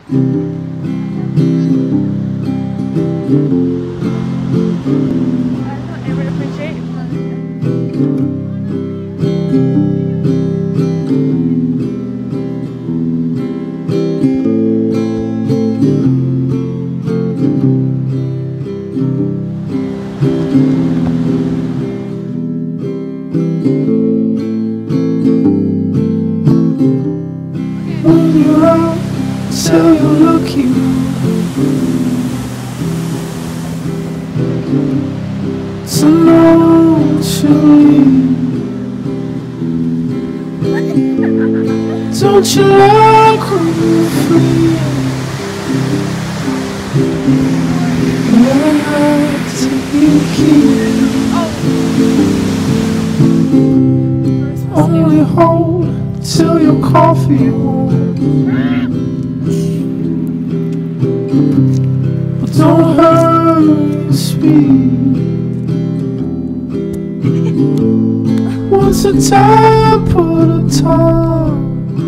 I would appreciate when you're out, tell you're lucky. To know what you need. Don't you like when you're free? You never have to be key. Only hold till your coffee warm. But don't hurry your speed. Once a time, put a time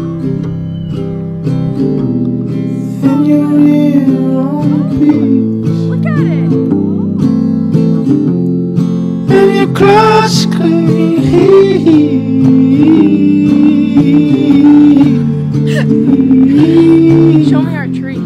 in your ear on the beach. Look at it. And your clutch clean heat. Show me our tree.